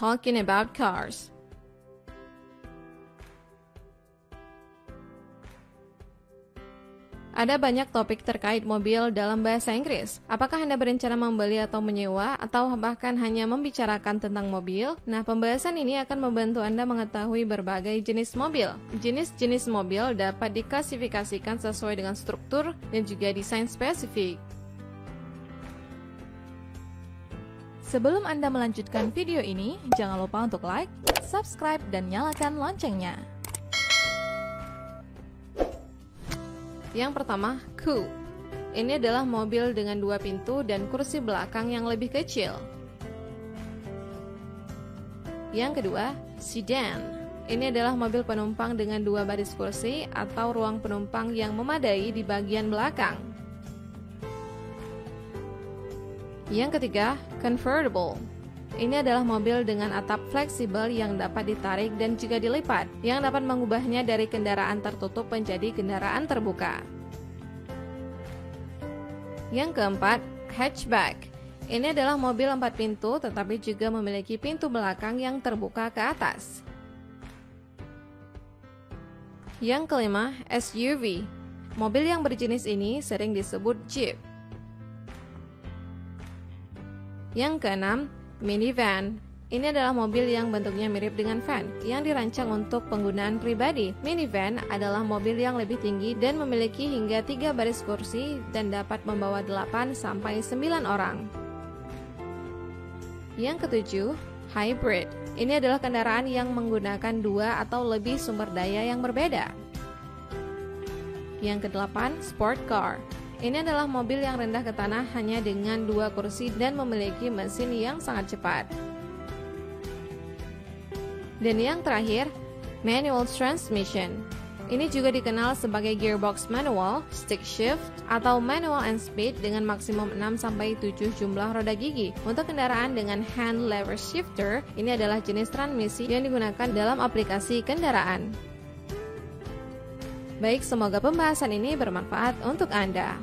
talking about cars. Ada banyak topik terkait mobil dalam bahasa Inggris. Apakah Anda berencana membeli atau menyewa, atau bahkan hanya membicarakan tentang mobil? Nah, pembahasan ini akan membantu Anda mengetahui berbagai jenis mobil. Jenis-jenis mobil dapat diklasifikasikan sesuai dengan struktur dan juga desain spesifik. Sebelum Anda melanjutkan video ini, jangan lupa untuk like, subscribe, dan nyalakan loncengnya. Yang pertama, coupe. Ini adalah mobil dengan 2 pintu dan kursi belakang yang lebih kecil. Yang kedua, sedan. Ini adalah mobil penumpang dengan 2 baris kursi atau ruang penumpang yang memadai di bagian belakang. Yang ketiga, convertible. Ini adalah mobil dengan atap fleksibel yang dapat ditarik dan juga dilipat, yang dapat mengubahnya dari kendaraan tertutup menjadi kendaraan terbuka. Yang keempat, hatchback. Ini adalah mobil 4 pintu tetapi juga memiliki pintu belakang yang terbuka ke atas. Yang kelima, SUV. Mobil yang berjenis ini sering disebut Jeep. Yang keenam, minivan. Ini adalah mobil yang bentuknya mirip dengan van, yang dirancang untuk penggunaan pribadi. Minivan adalah mobil yang lebih tinggi dan memiliki hingga 3 baris kursi dan dapat membawa 8-9 orang. Yang ketujuh, hybrid. Ini adalah kendaraan yang menggunakan 2 atau lebih sumber daya yang berbeda. Yang kedelapan, sport car. Ini adalah mobil yang rendah ke tanah hanya dengan 2 kursi dan memiliki mesin yang sangat cepat. Dan yang terakhir, manual transmission. Ini juga dikenal sebagai gearbox manual, stick shift, atau manual and speed dengan maksimum 6-7 jumlah roda gigi. Untuk kendaraan dengan hand lever shifter, ini adalah jenis transmisi yang digunakan dalam aplikasi kendaraan. Baik, semoga pembahasan ini bermanfaat untuk Anda.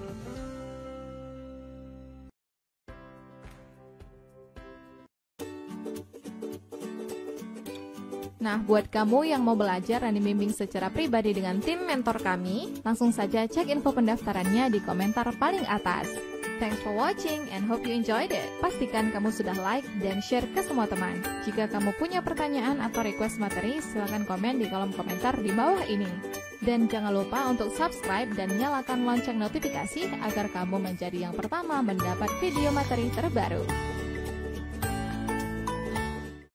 Nah, buat kamu yang mau belajar dan dibimbing secara pribadi dengan tim mentor kami, langsung saja cek info pendaftarannya di komentar paling atas. Thanks for watching and hope you enjoyed it. Pastikan kamu sudah like dan share ke semua teman. Jika kamu punya pertanyaan atau request materi, silakan komen di kolom komentar di bawah ini. Dan jangan lupa untuk subscribe dan nyalakan lonceng notifikasi agar kamu menjadi yang pertama mendapat video materi terbaru.